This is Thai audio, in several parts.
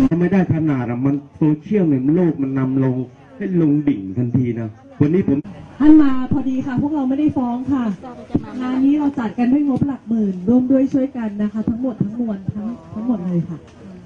ไม่ได้ขนาดมันโซเชียลในโลกมันนำลงให้ลงดิ่งทันทีนะวันนี้ผมท่านมาพอดีค่ะพวกเราไม่ได้ฟ้องค่ะงานนี้เราจัดกันด้วยงบหลักหมื่นร่วมด้วยช่วยกันนะคะทั้งหมดทั้งมวลทั้งหมดเลยค่ะ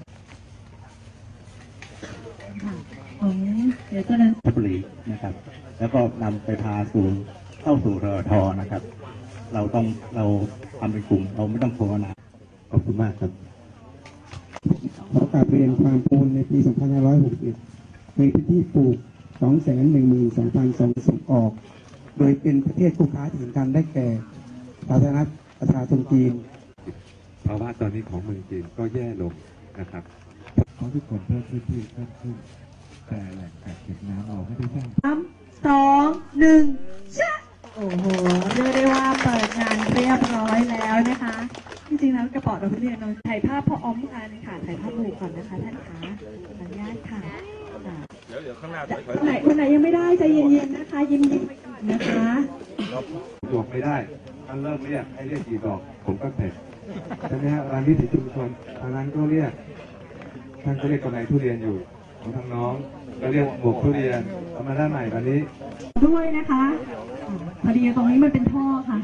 ของเดี๋ยวจะนั้นบุรีนะครับแล้วก็นำไปพาเข้าสู่รอทนะครับเราทำเป็นกลุ่มเราไม่ต้องโฆษณาขอบคุณมากครับขอกราบเรียนความปูนในปี 2561ในพื้นที่ปลูก 212,200 ส่งออกโดยเป็นประเทศคู่ค้าที่สำคัญได้แก่สาธารณรัฐประชาชนจีนภาวะตอนนี้ของเมืองจีนก็แย่ลงนะครับเพราะทุกคนเพิ่มพื้นที่เพิ่มขึ้นแต่แหล่งกักเก็บน้ำเราไม่ได้สร้าง 3 2 1ชะโอ้โหเรียกได้ว่าเปิดงานเรียบร้อยแล้วนะคะจริงๆแล้วกระเป๋าดอกเบี้ยนนถ่ายภาพพ่ออ้อมกันค่ะถ่ายภาพหมู่ก่อนนะคะท่านคะขออนุญาตค่ะเดี๋ยวข้างหน้าคนไหนยังไม่ได้ใจเย็นๆนะคะยิ้มๆไปก่อนนะคะดอกไม่ได้ท่านเริ่มเรียกให้เรียกกี่ดอกผมก็เสร็จใช่ไหมฮะร้านวิถีชุมชนทางนั้นก็เรียกท่านก็เรียกกำไรทุเรียนอยู่ของทางน้องก็เรียกหมวกทุเรียนเอามาด้านใหม่วันนี้ด้วยนะคะพอดีตรงนี้มันเป็นท่อค่ะ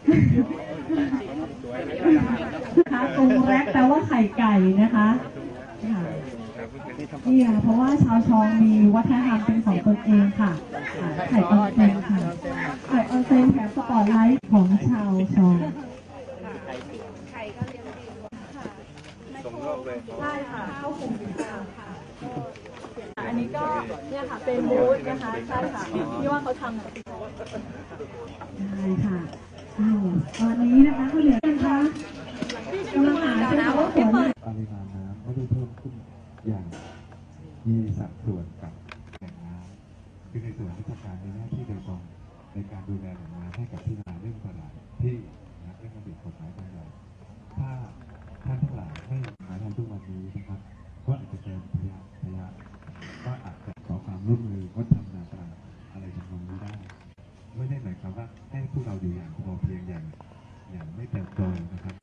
นะคะตรงแรกแปลว่าไข่ไก่นะคะนี่ค่ะเพราะว่าชาวชองมีวัฒนธรรมเป็นของตนเองค่ะไข่ออนเซนค่ะไข่ออนเซนแถมสปอตไลท์ของชาวชองใช่ค่ะเข้าคุมค่ะอันนี้ก็เนี่ยค่ะเป็นบูธนะคะใช่ค่ะที่ว่าเขาทำใช่ค่ะตอนนี้นะคะเขาเหลือกันคะกำลังหาเจ้าว่าฝนปริมาณน้ำไม่ได้เพิ่มขึ้นอย่างมีสัดส่วนกับแหล่งน้ำคือในส่วนราชการในหน้าที่โดยตรงในการดูแลแหล่งน้ำให้กับที่นาเรื่องตลาดที่เรื่องระเบียบกฎหมายบางอย่างถ้าท่านทั้งหลายไม่มาทำทุกวันนี้นะครับก็อาจจะเป็นพยาก็อาจจะขอความร่วมมืองดทำนาปรังอะไรทำนองนี้ได้ไม่ได้หมายความว่าให้พวกเราอยู่อย่างพอเพียงอย่างไม่เติบโตนะครับ